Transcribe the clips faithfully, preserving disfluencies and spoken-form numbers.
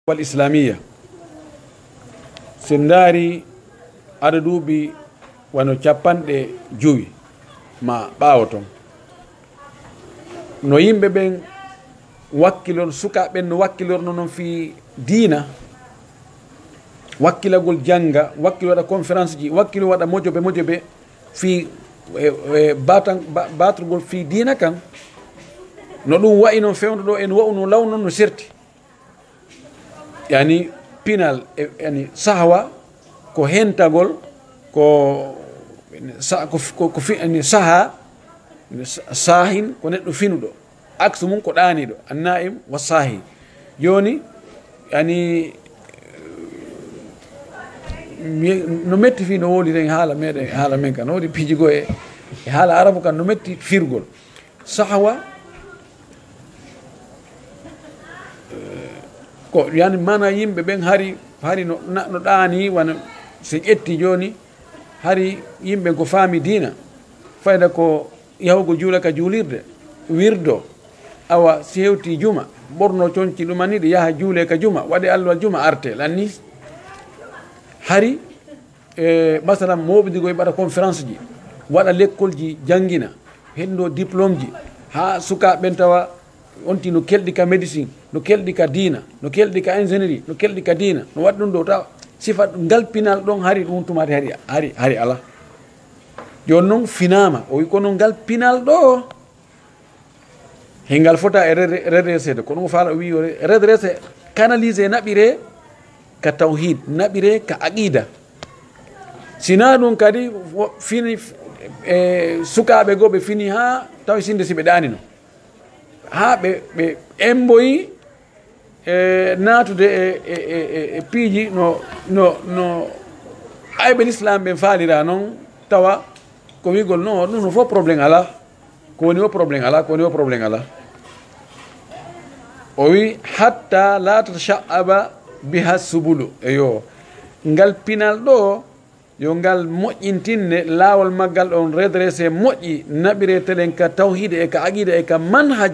والإسلامية سنداري أردوبي wano capanɗe jowi ma ɓawoton no yimɓe ɓen wakkilor sukaɓen no wakkilorno noon fi diina wakkilagol janga wakkilo waɗa conférence ji wakkilo waɗa mojoɓe mojoɓe fi e batan batrugol fi diina kan no ɗum wayi noon fewdo ɗo en wawno law noon no serti yani pinal yani sahwa ko hentagol ko sa ko ko fi saha sahin ko neɗɗo finuɗo aksu mum ko ɗaniɗo annaim wa sahi joni yani no metti fi no woli ten haala meɗen haala men kan no wodi pijigo e e haala arabu kan no metti firgol sahwa ko yani mana yimɓe ɓen hari hari no no ɗani wana so ƴetti joni hari yimɓe ko faami diina fayda ko yahugo juula ka juulirde wirdo awa si hewti juma ɓorno coñci ɗumaniɗe yaha juule ka juma waɗe allah juma arte lanni hari e masalan moɓidigo e ɓaɗa conférence ji waɗa l'école ji jangguina hendo diplôme ji ha sukaɓen tawa onti no kelɗi ka médecine no kelɗi ka diina no kelɗi ka ingénierie no kelɗi ka diina no waɗi ɗum ɗo taw sifa ngal pinal ɗon hari ɗum tumade hari hari hari ala joni noon finama o wi kono ngal pinal ɗo he ngal fota e redressede ko ɗum faala o wi o redresse canalisé naɓire ka tawhid naɓire ka aqida sina ɗum kadi fini e sukaɓe goo ɓe fini ha taw sinde si ɓe ɗanino ha ɓe ɓe emboyi e natude e e e piiji no no no ayɓe l'islam ɓe faalira noon tawa ko wigol non ɗum no fof probléme ala ko woni o probléme ala ko woni o probléme ala o wi hatta la tasha'aba biha subulu eyo ngal pinal ɗo yo ngal moƴƴintinne laawol maggal ɗon redressé moƴƴi naɓire telen ka tawhide e ka aqida e ka manhaj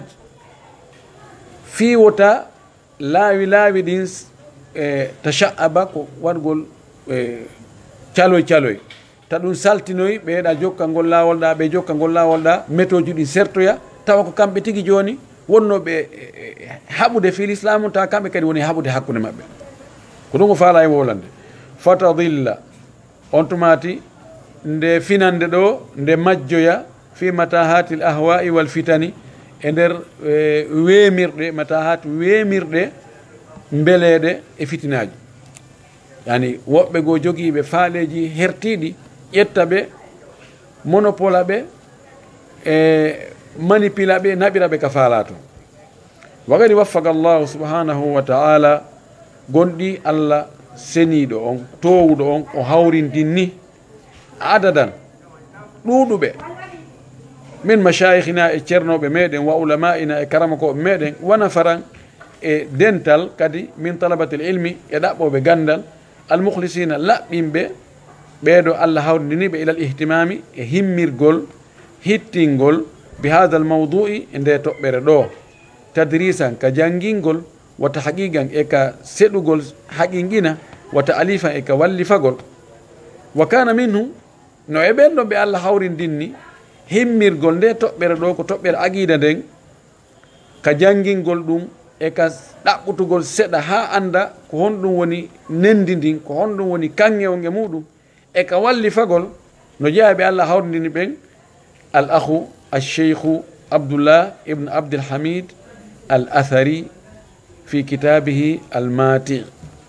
fiwota laawi laawi ɗin e tasha'aba ko waɗgol e caloy caloy ta ɗum saltinoy ɓeeɗa jokka ngol laawol ɗa ɓe jokka ngol laawol ɗa méthode ɗi sertoya tawa ko kamɓe tigi joni wonnoɓe haɓude fi l'islamu tawa kamɓe kadi woni haɓude hakkude maɓɓe ko ɗum ko faala e wolande fatadilla on tumati nde finande ɗo nde majjoya fi matahatil ahwa'i wal fitani e nder weemirɗe matahat weemirɗe mbeleɗe e fitinaji yani woɓɓe goo jogiiɓe faaleji hertiɗi ƴetta ɓe monopola ɓe e manipula ɓe naɓira ɓe ka faala to wa kadi waffaqa llahu subhanahu wa ta'ala gonɗi allah seniɗo on towuɗo on o hawrindinni adadan ɗuuɗuɓe min mashayihina e ceernoɓe meɗen wa ulama'ina e karamakoɓe meɗen wona faran e dental kadi min talabatil ilmi e ɗaɓɓoɓe gandal almukhlisina laɓɓinɓe ɓeeɗo allah hawrindiniɓe ilal ihtimami e himmirgol hittingol bi hada al mawdu'i e nde toɓɓere ɗo tadrisan ka janngingol wata haqiqan e ka seɗugol haqinqina wata alifan e ka wallifagol wa kana minhu no e ɓen ɗon ɓe allah hawrindinni himmirgol nde toɓɓere ɗo ko toɓɓere aqida nden ka janngingol ɗum e ka ɗaɓɓutugol seɗa ha anda ko honɗum woni nendi ndin ko honɗum woni kanŋewge muɗum e ka wallifagol no jeeyaɓe allah hawrindini ɓen al akhu alcheikhu abdoullah ibne abdilhamid al athari fi kitabihi al mati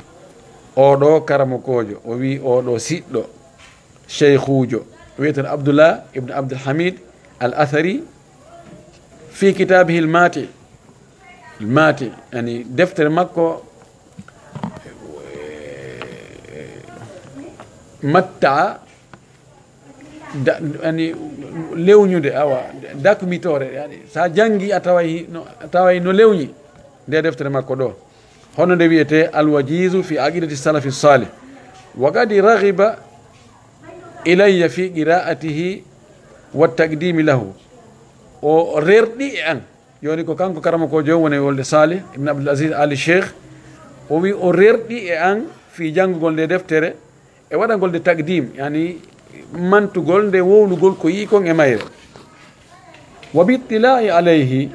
oɗo karamokojo o wi oɗo siɗɗo cheikhujo wiyeten abdoullah ibne abdilhamid al athari fi kitabihi al mati al mati yani deftere makko matta yani lewñude awa dakumitore yani sa jangi a taway no a taway no lewñi nde deftere makko ɗo hono nde wiyete alwajizu fi aqidati salafi salih wa kadi raghiba ilayya fi qira'atihi wa taqdimi lahu o rerɗi e an joni ko kanko karama ko jom woni wolde salih ibne abdoul asis ali cheikh o wi o rerɗi e an fi janngugol nde deftere e waɗagol nde taqdim yani mantugol nde wownugol ko yii kon e mayre wa bittila'i alayhi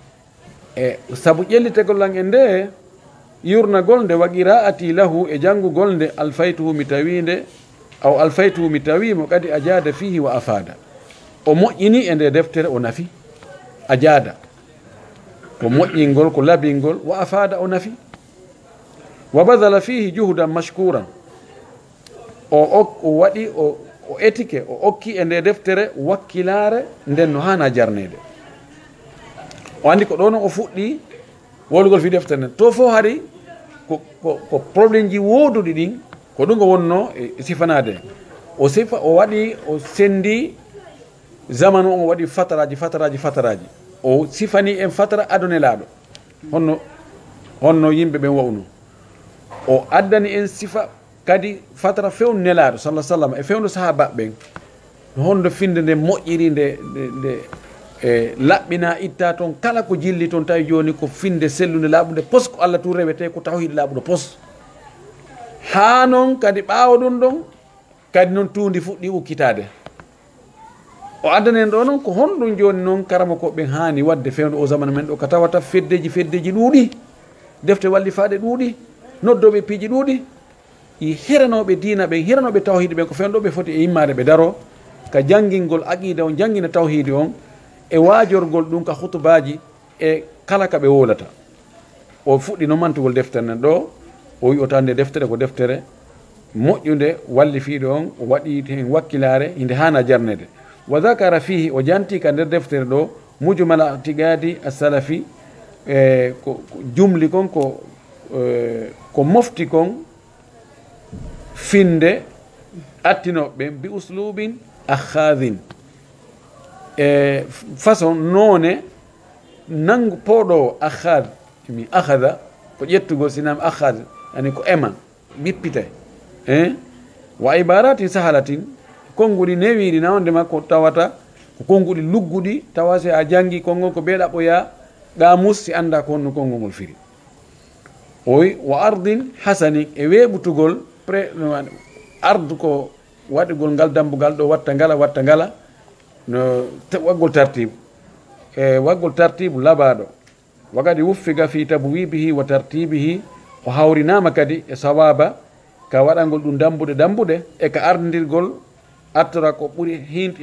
e sabu ƴellitegol an e nde yurnagol nde wa qira'ati lahu e janngugol nde alfaytuhu mi tawi nde aw alfaytuhu mi tawimo kadi a jaada fihi wa afada o moƴƴini e nde deftere o nafi a jaada ko moƴƴingol ko labingol wa afada o nafi wa badala fihi juhudan mashkuran o o waɗi o o etike o okki e nde deftere wakkilare nden no hana jarnede o andi ko ɗo noon o fuɗɗi wolugol fi deftere nden to fo hari ko ko ko probléme ji woduɗi ɗin ko ɗum ngo wonno e sifanade o sifa o waɗi o sendi zamanu on o waɗi fataraji fataraji fataraji o sifani en fatara adonelaɗo honno honno yimɓe ɓen wawno o addani en sifa kadi fatara fewnu nelaɗo sallah sallam e fewnu sahaba ɓen honno finde nde moƴƴiri nde nde e laɓɓina itta toon kala ko jilli toon tawi joni ko finde sellude laaɓude pos ko Allah tu rewete ko tawhide laaɓuɗo pos ha noon kadi ɓaawa ɗum ɗon kadi noon tuundi fuɗɗi ukkitade o addanen ɗo noon ko honɗum joni noon karama ko ɓen hani wadde fewde o zamana men ɗo ko tawata feddeji feddeji ɗuuɗi defte wallifaɗe ɗuuɗi noddoɓe piiji ɗuuɗi i hiranoɓe diina ɓen hiranoɓe tawhide ɓen ko fewɗo ɓe foti e yimmade ɓe daro ka janngingol aqida on janngina tawhide on e waajorgol ɗum ka hutubaji e kala ka ɓe wolata o fuɗɗi no mantugol deftere nen ɗo o wi o tande deftere ko deftere moƴƴude wallifiɗo on o waɗi hen wakkilare hinde hana jarnede wa dakara fihi o janti ka nder deftere ɗo mujmala atigadi asalafi e ko jumli kon ko ko mofti kon finde attinoɓe bi uslubin akhadin e façon noone nangu pooɗo akhad mi akhada ko ƴettugol sinam akhad ani ko ema ɓippite e wa ibaratin sahalatin konnguɗi newiɗi nawde makko tawata ko konnguɗi lugguɗi tawa se a jangi konngol ko ɓeeɗa ɓoya gamus si anda ko honno konngol ngol firi oy wa ardin hasani e weɓutugol pré ardu ko waɗigol ngal dambugal ɗo watta ngala watta ngala no waggol tartibe e waggol tartibe labaɗo wakadi wuffiga fi tabwibihi wa tartibihi o hawrinama kadi e sawaba ka waɗangol ɗum dambuɗe dambuɗe e ka ardirgol artora ko ɓuuri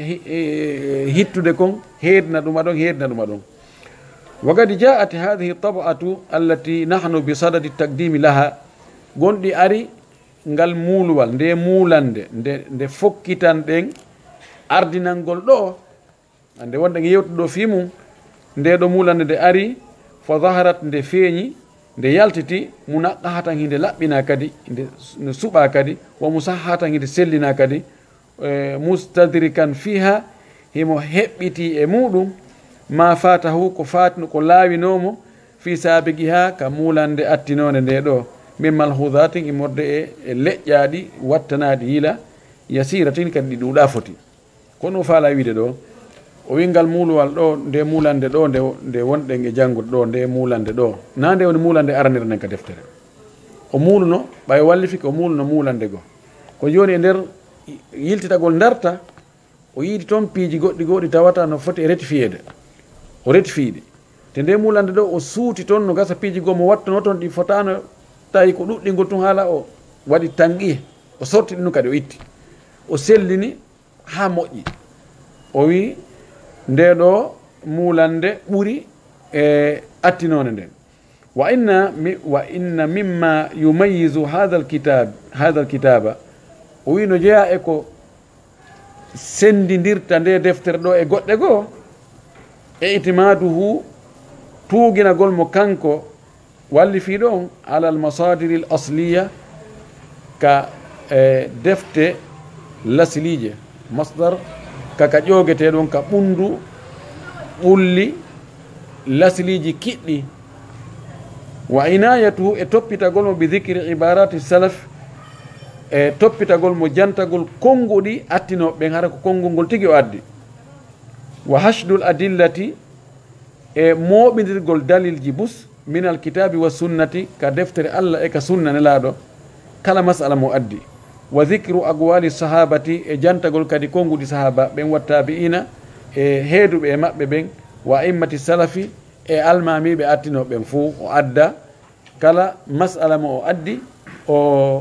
hittude kon heedna ɗuma ɗon heedna ɗuma ɗon wakadi jaat hadihi tabatu allati nahnu bi sadadi taqdimi laha gonɗi ari ngal muuluwal nde muulande nde nde fokkitan ɗen ardinalngol ɗo ande wonɗe yewtuɗo fi mum nde ɗo muulande nde ari fa zaharat nde feeñi nde yaltiti munaqqahatan hinde laɓɓina kadi nde suɓa kadi wa musahhatan hinde sellina kadi e mustadrikan fiha himo heɓɓiti e muɗum ma fatahu ko fatino ko laawinomo fi sabiqiha ka muulande attinode nde ɗo min malhudatin immorde e e leƴƴaɗi wattanaɗi yila yasiratin kadi ɗi ɗuuɗa foti kono faala wiide ɗo o wingal muuluwal ɗo nde muulande ɗo nde nde wonɗen e janngude ɗo nde muulande ɗo na nde woni muulande aranir nen ka deftere o muuluno ɓay wallifiki o muuluno muulande goo ko joni e nder yiltitagol darta o yiidi toon piiji goɗɗi goɗɗi tawata no foti e rectifiede o rectifiiɗi te nde muulande ɗo o suuti toon no gasa piiji goo mo wattuno toon ɗi fotano tawi ko ɗuɗɗingol tun haala o waɗi tanqi o sorti ɗum kadi o itti o sellini ha moƴƴi o wi nde ɗo muulande ɓuri e attinone nden wa inna wa inna mimma yumayizu hadha alkitab hadha alkitaba o wi no jeeya e ko sendidirta nde deftere ɗo e goɗɗe goo e itimaduhu tuuginagol mo kanko wallifiɗo on ala almasadiri l asliya ka e defte lasilije masdar kaka ƴogeteɗon ka ɓundu ɓulli lasiliji kiɗɗi wa inayatuhu e toppitagol mo bi dicri ibarati salaf e toppitagol mo jantagol konnguɗi attinoɓe ɓen hara ko konngol ngol tigi o addi wa hashdul adillati e moɓidirgol dalilji bus min alkitabi wa sunnati ka deftere allah e ka sunna nelaɗo kala masala mo addi wa dhicru aqwali sahabati e jantagol kadi konguɗi sahaba ɓen wattabi'ina e heeduɓe e maɓɓe ɓen wa immati salafi e almamiɓe attinoɓen fou o adda kala masala mo o addi o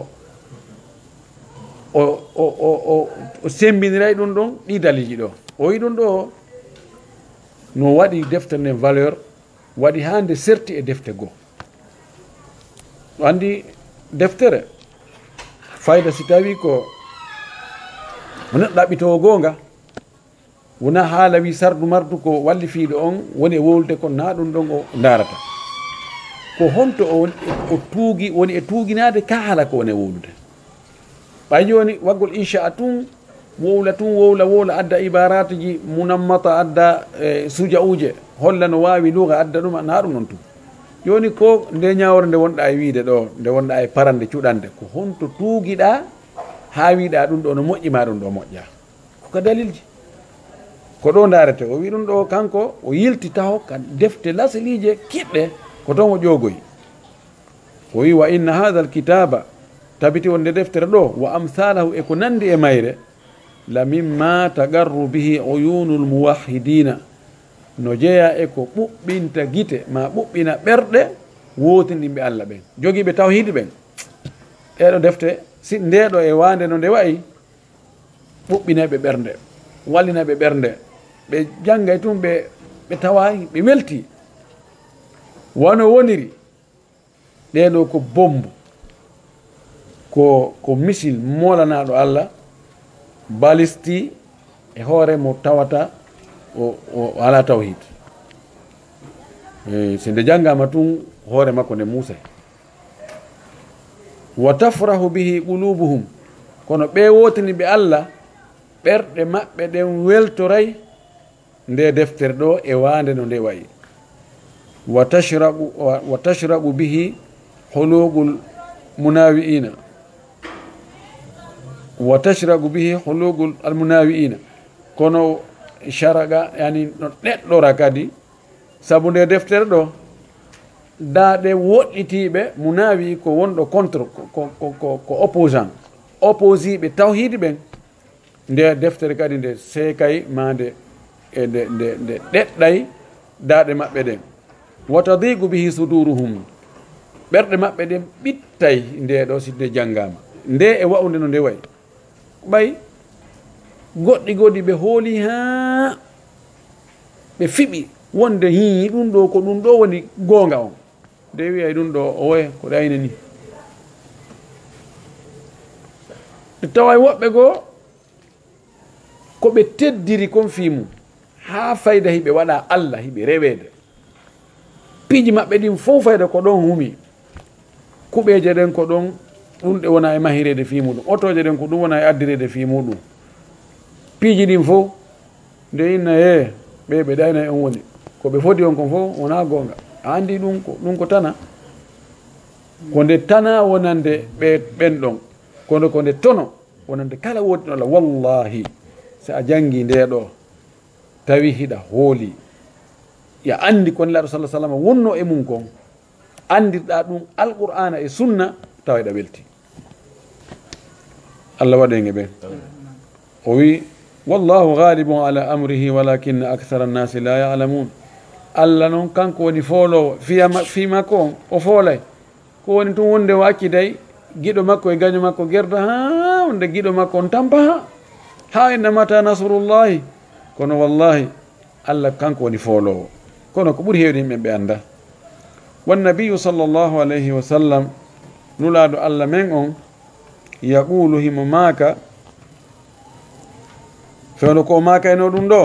o o o o sembiniray ɗum ɗon ɗi daliji ɗo o wi ɗum ɗo no waɗi deftere nden valeur waɗi hande serti e defte goo ɗo andi deftere fayda si tawi ko neɗɗo ɗaɓɓitowo goonga wona haala wi sardu mardu ko walli fiiɗo on woni e wowlude ko na ɗum ɗon o darata ko honto o woni o tuugi woni e tuuginade ka haala ko woni e wowlude ɓay joni waggol incha a tun wowla tun wowla wowla adda ibarate ji munammata adda e suja uje holla no wawi luga adda ɗum na ɗum noon tun joni ko nde ñawore nde wonɗa e wiide ɗo nde wonɗa e parande cuɗande ko honto tuugiɗa ha wiɗa ɗum ɗo no moƴƴima ɗum ɗo moƴƴa koko dalilji ko ɗo darete o wi ɗum ɗo kanko o yilti taw ka defte lasalije kiɗɗe ko toon o ƴogoyi o wi wa inna hadha alkitaba tabiti wonde deftere ɗo wa amsalahu e ko nandi e mayre la mimma tagarru bihi uyunu lmuwahidina no jeeya e ko ɓuɓɓinta gite ma ɓuɓɓina ɓerɗe wotinɗinɓe allah ɓen jogiiɓe tawhide ɓen ɗeɗo defte si ndeɗo e wande no nde wayi ɓuɓɓinaɓe ɓernde wallinaɓe ɓernde ɓe janggay tun ɓe ɓe tawayi ɓe welti wano woniri ɗeɗo ko bombe ko ko missile molanaɗo allah balisti e hoore mo tawata o o ala tawhid e so nde janggama tun hoore makko nde muusay wa tafrahu bihi qulubuhum kono ɓe wotini ɓe allah ɓerɗe maɓɓe ɗen weltoray nde deftere ɗo e wande no nde wayi wa tashrabu wa tashrabu bihi hulugul munawi'ina wa tashrabu bihi hulugul almunawi'ina kono sharaga yani no ɗeɗɗora kadi saabu nde deftere ɗo daaɗe woɗɗitiɓe munawi ko wonɗo contre ko ko ko opposant opposiɓe tawhide ɓen nde deftere kadi nde seekay ma nde e nde nde nde ɗeɗɗay daaɗe maɓɓe ɗen wa tadigu bihi suduruhum ɓerɗe maɓɓe ɗen ɓittay nde ɗo si nde janggama nde e wawde no nde wayi ɓay goɗɗi goɗɗi ɓe hooli ha ɓe fiɓi wonde hi ɗum ɗo ko ɗum ɗo woni goonga on nde wiyay ɗum ɗo o woye ko ɗayne ni nde tawa woɓɓe goo ko ɓe teddiri kon fimu ha fayda hiɓe waɗa allah hiɓe rewede piiji maɓɓe ɗin fof fayda ko ɗon humi kuɓeje ɗen ko ɗon ɗum ɗe wona e mahirede fi muɗum otoje ɗen ko ɗum wona e addirede fi muɗum piiji ɗin fof nde inna he ɓe ɓe ɗayna on woni ko ɓe fodi on kon fof wona gonga a andi ɗum ko ɗum ko tana ko nde tana wonande ɓe ɓen ɗon kono ko nde tono wonande kala woɗinola wallahi so a jangi nde ɗo tawi hiɗa hooli ya andi ko nelaɗo sallah sallam wonno e mum kon andirɗa ɗum alqur'ana e sunna taweɗa welti allah waɗenge ɓen o wi wallahu ghalibun ala amrihi walakinna akthara annasi la ya'lamun allah noon kanko woni foolowo fiyama fi makko on o foolay ko woni tun wonde o acciday giɗo makko e gaño makko gerda ha wonde giɗo makko on tampa ha ha inna mata nasrullahi kono wallahi allah kanko woni foolowo kono ko ɓuuri hewde yimɓe ɓe anda wannabiyu sallllahu alayhi wa sallam nulaɗo allah men on yaqulu himo maaka fewno ko makayno ɗum ɗo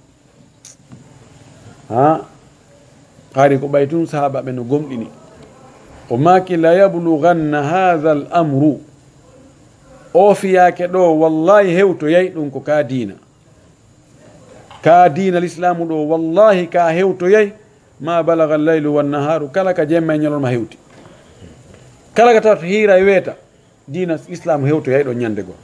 ha haari ko ɓay tun sahaba ɓe no gomɗini o maaki la yabluganna hadha l amru o fiyake ɗo wallahi hewto yay ɗum ko ka diina ka diina l'islamu ɗo wallahi ka hewto yay ma balaga llaylu wannaharu kala ka jemma e ñalolma hewti kala ka tawata hiira e weeta diina islamu hewto yay ɗo ñande goo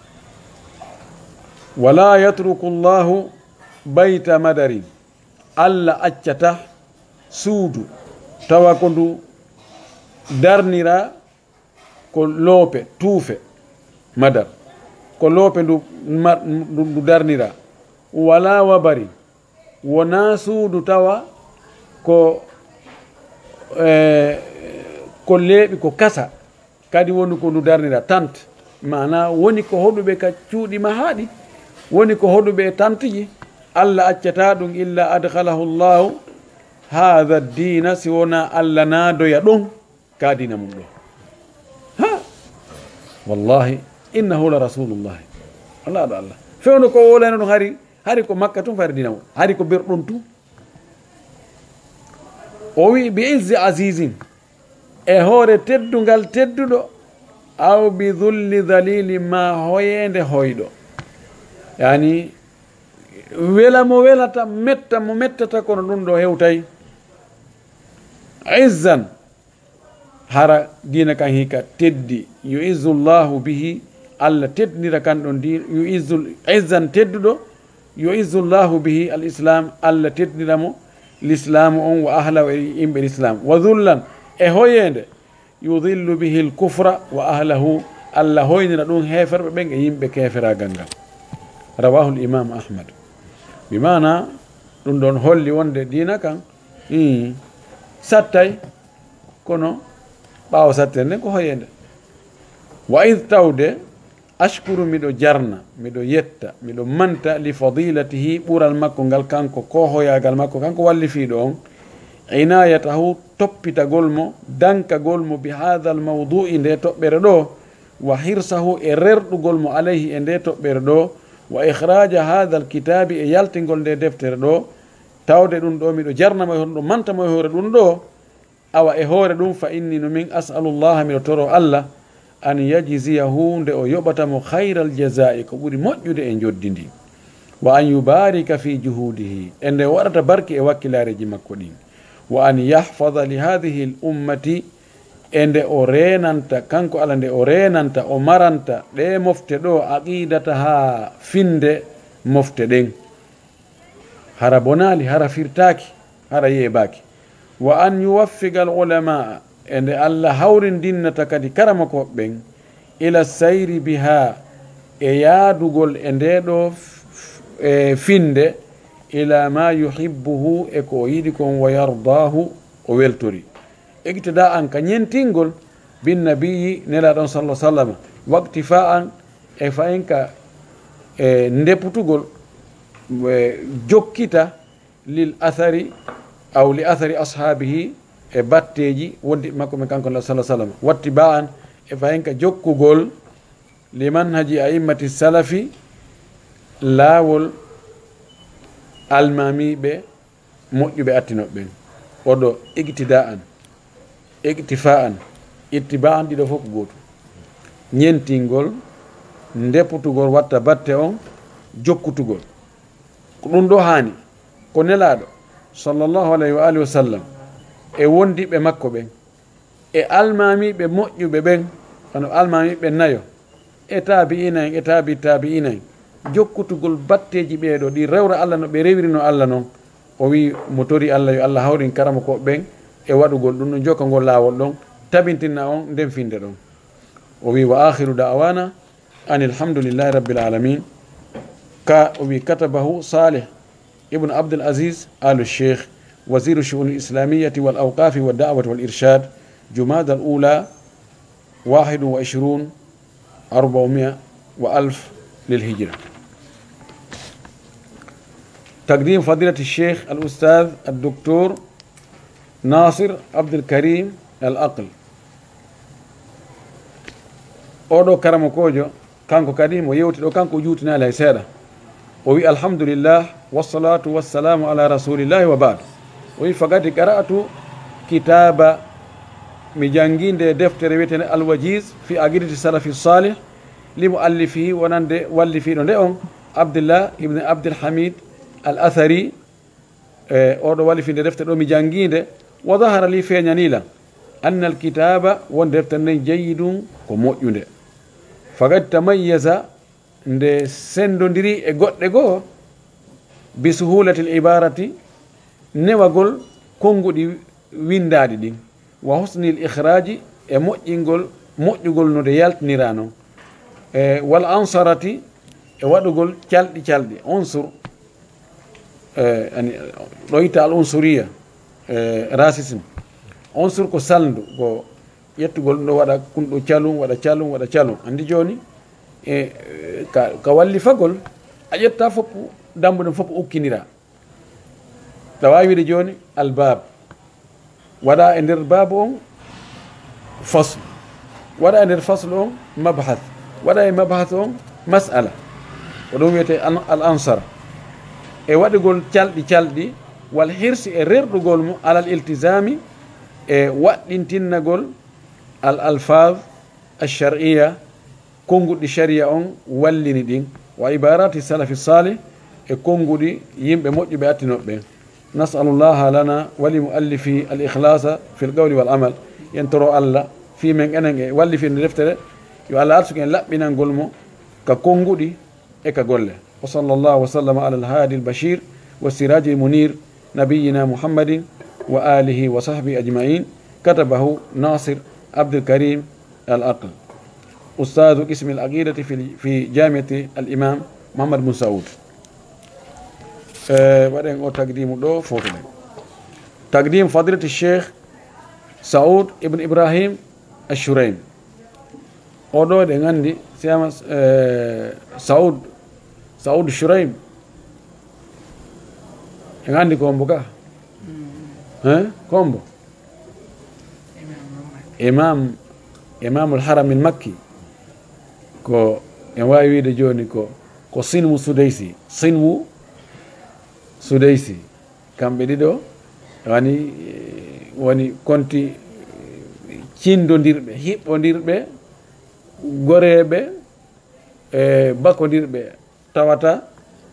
wala yatruku llahu bayta madarin allah accata suudu tawa ko ndu darnira ko loope tuufe madar ko loope ndu ndu darnira wala wabari wona suudu tawa ko e ko leeɓi ko kasa kadi woni ko ndu darnira tante mana woni ko hoɗuɓe ka cuuɗi ma haaɗi woni ko hoɗuɓe e tante ji allah accata ɗum illa adhalahu llahu hada dina si wona allah naadoya ɗum ka dina mum ɗo ha wallahi innahu la rasulullahi allah ɗo allah fewno ko wolano ɗum hari hari ko makka tum fari dina mum hari ko berɗon tum o wi bi izzi azisin e hoore teddungal tedduɗo aw bi dhulli dhalili ma hoyende hoyɗo yani wela mo welata metta mo mettata kono ɗum ɗo hewtay izzan hara dina kan hika teddi yuizzu llahu bihi allah teddinira kan ɗon din yuizzu izzan tedduɗo yuizzu llahu bihi al islam allah teddiniramo l'islamu on wa ahlahu e yimɓe l'islam wa dhullan e hoyende yudillu bihi l kufra wa ahlahu allah hoynira ɗum heferɓe ɓen e yimɓe keferagal ngal rawahu l imam ahmad bimana ɗum ɗon holli wonde dina kan i sattay kono ɓaawo sattere nden ko hoyende wa id tawde ashkuru miɗo jarna miɗo yetta miɗo manta li fadilatihi ɓural makko ngal kanko ko hoyagal makko kanko wallifiɗo on inayatahu toppitagol mo dankagol mo bi hada al mawdu'i nde toɓɓere ɗo wa hirsahu e rerɗugol mo alayhi e nde toɓɓere ɗo wa ihraja hada al kitabi e yaltingol nde deftere ɗo tawde ɗum ɗo miɗo jarnamo e hono ɗo mantamo e hoore ɗum ɗo awa e hoore ɗum fa inni no min as'alullaha miɗo toro allah an yajziyahu nde o yoɓatamo hayral jazai ko ɓuri moƴƴude e joddi ndi wa an yubarika fi juhudihi e nde waɗata barki e wakkilareji makko ɗin wa an yahfada li hadihi l ummati e nde o renanta kanko ala nde o renanta o maranta ɗe mofte ɗo aqidata ha finde mofte ɗen hara bonali hara firtaki hara yeebaki wa an yuwaffiga al ulama e nde allah hawrindinnata kadi karama koɓɓen ila sayri biha e yaadugol e ndeɗo e finde ila ma yuhibbuhu e ko o yiɗi kon wa yardahu o weltori egtida an ka ñentingol bin nabiyi nelaɗon sallah sallam wakti fa an e fayin ka e ndeputugol e jokkita lil athari aw li athari ashabihi e batteji wondi makko men kanko la sallah sallam watti ba an e fayin ka jokkugol li manhaji a'immati salafi laawol almamiɓe moƴƴuɓe attinoɓe ɓen oɗo igtida an igtifa an ittiba an ɗiɗo fof gootu ñentingol ndeputugol watta batte on jokkutugol ko ɗum ɗo haani ko nelaɗo sallllahu alayhi wa alihi wa sallam e wondiɓe makko ɓen e almamiɓe moƴƴuɓe ɓen hono almamiɓe nayo e tabi'ina en e tabi tabi'ina en jokkutugol batteji ɓeeɗo ɗi rewra allah no ɓe rewrino allah noon o wi mo tori allah yo allah hawrin karama ko ɓen e waɗugol ɗum ɗum jokkangol laawol ɗon tabintinna on nden finde ɗon o wi wa akhiru da'wana an alhamdulillahi rabbil alamin ka o wi katabahu salih ibnu abdul aziz alu cheikh wasiru shu'uni islamiyati wal awqafi wa da'wati wal irshad jumada al ula wahidu wa ishrun arba'umia wa alf للهجرة تقديم فضيلة الشيخ الأستاذ الدكتور ناصر عبد الكريم الأقل أودو كرم كوجو كانكو كريم ويوتي دو كانكو جوتنا لا سيدا وي الحمد لله والصلاة والسلام على رسول الله وبعد وي فقد قرأت كتاب مجانجين دي دفتر ويتن الوجيز في عقيدة السلف الصالح لمؤلفه ونند والفين لهم عبد الله ابن عبد الحميد الأثري أو والفين دفتر أمي جانجين وظهر لي في نيلا أن الكتاب وندفتر جيد ومؤيد فقد تميز nde sendodiri e goɗɗe goo bi suhulati l ibarati newagol konnguɗi windaɗi ɗin wa husnil ikhraji e moƴƴingol moƴƴugol no de yaltinira noon e wal ansarati e waɗugol calɗi calɗi unsur ani ɗoyta al unsuriya racisme unsur ko salndu ko ƴettugol ɗum ɗo waɗa kun ɗo calum waɗa calum waɗa calum andi joni e ka walli fagol a ƴetta foppu dambuɗen fof ukkinira ɗa wawi wiide joni albab waɗa e nder babu on fasl waɗa e nder fasle on mabhath waɗa e mabhath on masala ko ɗum wiyete al ansar e waɗugol calɗi calɗi wal hirsi e rerɗugol mo alal iltisami e waɗɗintinnagol al alfaz alshar'iya konguɗi sharia on wallini ɗin wa ibarati salafi salih e konguɗi yimɓe moƴƴuɓe attinoɓe nasalullaha lana wali muallifi al ikhlasa fi l qawli wal amal yen toro allah fi men enen e wallifinde deftere yo allah arsuki en laɓɓinangol mo ka konguɗi e ka golle wa sallallahu wa sallama ala alhadi albashir wa siraji munir nabiyina muhammadin wa alihi wa sahbihi ajmain katabahu nasir abdulkarim al aql ustadu qismi al aqidati fi fi jamiati al imam muhammad bin saoud waɗen o taqdimu ɗo fotuɗen taqdim fadilati cheikh saoud ibne ibrahim ashuraim oɗo ɗe gandi siyama saoud saoud shuraim e gandi kombo ka e kombo imam imamul haram il makki ko en wawi wiide joni ko ko sinmu sudaysi sinmu sudaysi kamɓe ɗiɗo wani woni konti cindodirɓe hiɓɓodirɓe goreɓe e bakkodirɓe tawata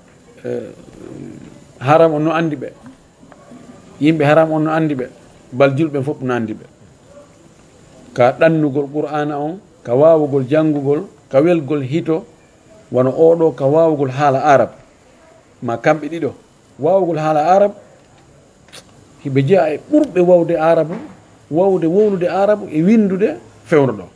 haram on no andi ɓe yimɓe haram on no andi ɓe bal julɓe fof no andi ɓe ka ɗannugol qur'ana on ka wawugol janngugol ka welgol hito wono oɗo ka wawugol haala arab ma kamɓe ɗiɗo wawugol haala arab hiɓe jeeya e ɓurɓe wawde arabu wawde wowlude arabu e windude fewno ɗo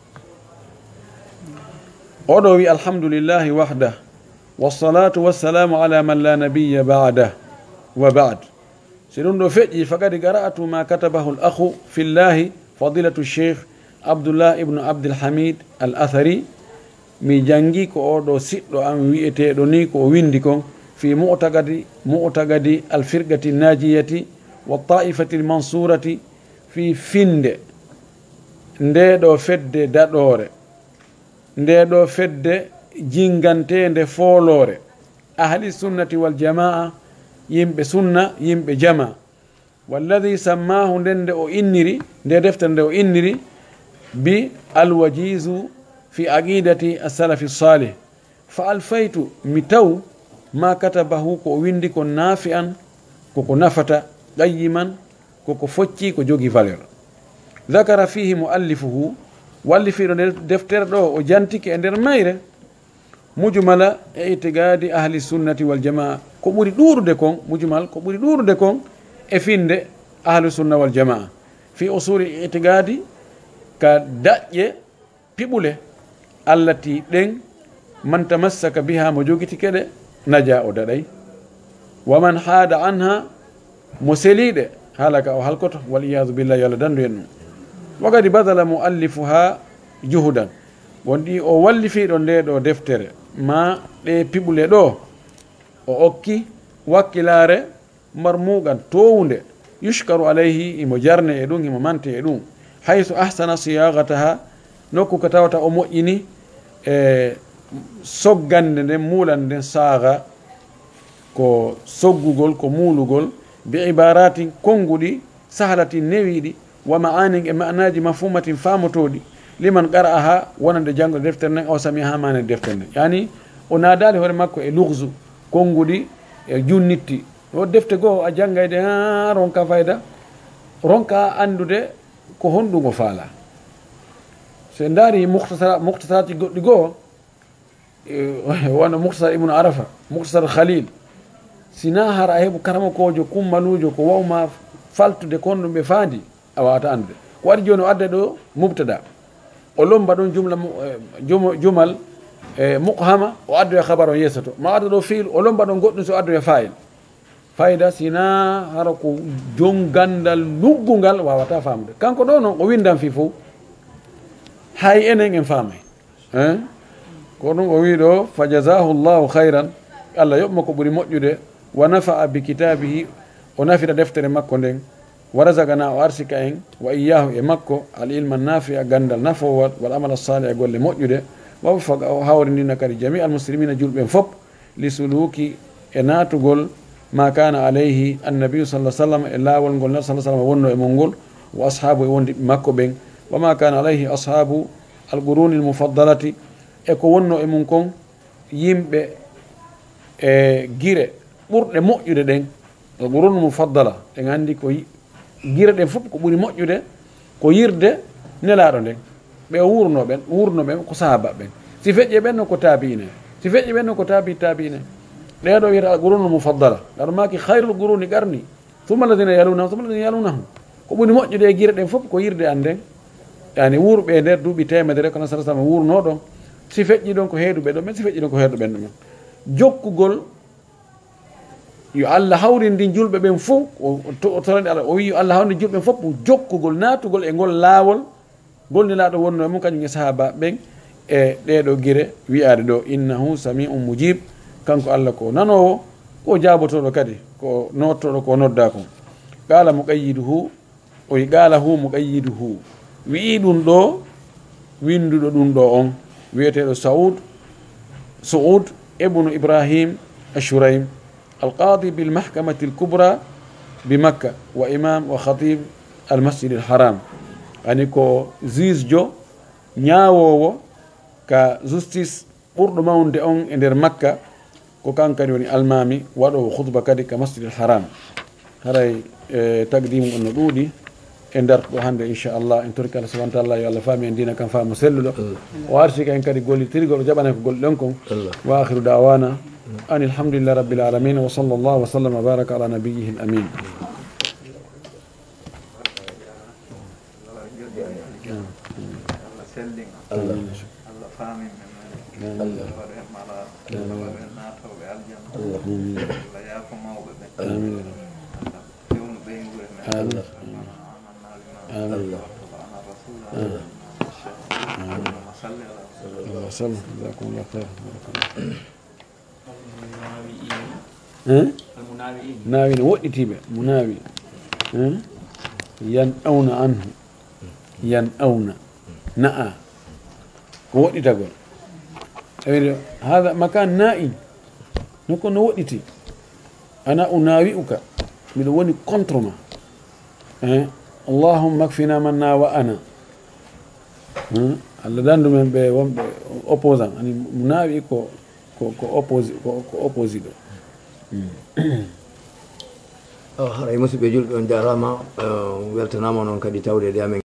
oɗo wi alhamdulillahi wahdah wassalatu wassalamu ala man la nabiya ba'dah wa ba'd si ɗum ɗo feƴƴi faqad qara'atu ma katabahu l akhu fillahi fadilatu cheikh abdoullah ibnu abdilhamid al athari mi jangi ko oɗo siɗɗo am wi'eteɗo ni ko o windi kon fi mu'taqadi mu'taqadi al firqati najiyati wa ta'ifati al mansurati fi finde ndeɗo fedde daɗore ndeɗo fedde jingantede foolore ahli sunnati wal jamaa yimɓe sunna yimɓe jama walladi sammahu nden nde o inniri nde deftere nde o inniri bi alwajizu fi aqidati asalafi salih fa alfaytu mi taw ma katabahu ko o windi ko naafi an koko nafata qayyiman koko focci ko jogi valeur dakara fihi muallifuhu wallifiɗo nde deftere ɗo o jantiki e nder mayre mujumala e itigadi ahli sunnati wal jamaa ko ɓuri ɗuurude kon mujumal ko ɓuri ɗuurude kon e finde ahlu sunna wal jamaa fi usuli itigadi ka daƴƴe piɓule allati ɗen man tamassaka biha mo jogiti keɗe naja o daɗay waman haada anha mo seliɗe halaka o halkoto waliyadu billah yo allah dandu en ɗum wagadi badala muallifuha juhudan wonɗi o wallifiɗo nde ɗo deftere ma ɗe piɓule ɗo o okki wakkilare marmugan towunde yushkaru alayhi imo jarne e ɗum imo mante e ɗum haysu ahsana siyagataha nokku ko tawata o moƴƴini e soggande nden muulande nden saaga ko soggugol ko muulugol bi ibaratin konnguɗi sahlati newiɗi wa ma'anin e ma'naji mafhumatin famotoɗi liman qara'aha wonande janggo deftere nden o sami ha mane deftere nden yani o naadali hoore makko e luhzu konnguɗi e junnitti o defte goo a janggayde ha ronka fayda ronka andude ko honɗum o faala so daari mukhtasar mukhtasarati goɗɗi goo wona mukhtasar ibnu arafa mukhtasar khalil sina hara heɓu karama kojo kummalujo ko wawma faltude kon ɗum ɓe faandi a wawata andude ko waɗi joni o adda ɗo mubtada o lomba ɗon jumla jumal e muqhama o addu e habar o yeeso to ma adda ɗo fiil o lomba ɗon goɗɗum so addu e fayil fayida sina hara ko jon gandal luggungal wawata famde kanko ɗo noon o windan fi fof hay enen en faamay ko ɗum o wi ɗo fa jasahu llahu hayran allah yoɓma ko ɓuuri moƴƴude wa nafa'a bi kitabihi o nafira deftere makko nden wa rasagana o arsika en wa iyahu e makko al ilma nafi a gandal nafowat wal amala salih e golle moƴƴude wa faga o hawrindina kadi jami al muslimina julɓen fof li suluki e natugol ma kana alayhi annabiyu sallah sallam e laawol ngol nar sallah sallam wonno e mol ngol wa ashabu e wondi makko ɓen wa ma kana alayhi ashabu al quruni l mufaddalati e ko wonno e mum kon yimɓe e gire ɓurɗe moƴƴude ɗen al qurunu mufaddala ɗen anndi ko gire ɗen fof ko ɓuri moƴƴude ko yirde nelaɗo nden ɓe wurno ɓen wurno ɓen ko sahaba ɓen si feƴƴe ɓenno ko taabine si feƴƴe ɓenno ko taabi taabine ɗeɗo wiyata al qurunu mufaddala ɗaɗo maki hayrul quruni garni summa alladina yalunahum summa alladina yalunahum ko ɓuri moƴƴude e gire ɗen fof ko yirde an nden yani wurɓe nder duuɓi temedere kono sala sallam wurno ɗon si feƴƴi ɗon ko heeduɓe ɗon ɓen si feƴƴi ɗon ko heeduɓe ɓen ɗumen jokkugol yo allah hawrindi julɓe ɓen fof o torani allah o wi yo allah hawrindi julɓe ɓen fof jokkugol natugol e ngol laawol golnilaɗo wonno e mum kañum e sahaba ɓen e ɗeɗo guire wiyade ɗo innahu sami'un mujib kanko allah ko nanowo ko jabotoɗo kadi ko nottoɗo ko nodda kon qala muqayyiduhu o wi qala hu muqayyiduhu wi'i ɗum ɗo winduɗo ɗum ɗo on wiyeteɗo saoud saoud ibnu ibrahim ashuraim القاضي بالمحكمة الكبرى بمكة وإمام وخطيب المسجد الحرام يعني كو زيز جو نياوو كا زوستيس برد ماوند اون اندر مكة كو كان كان المامي ودو خطبة كدي كمسجد الحرام هراي اه تقديم النبودي اندر وهند ان شاء الله ان ترك الله سبحانه وتعالى يا الله فامي عندنا كان فام مسلل وارشك ان كدي قولي تريغو جبنا قول لكم واخر دعوانا أن الحمد لله رب العالمين وصلى الله وسلم وبارك على نبيه الأمين. مناوي وقتي مناوي ينأون عنه ينأون نأى وقتي تقول هذا مكان نائم نكون وقتي أنا أناوئك بدون كنترما اللهم اكفنا منا وأنا الله داندو من بي opposant ani munawi ko ko ko opposite ko opposite o haray musidɓe julɓe on jarama weltanama noon kadi tawde amen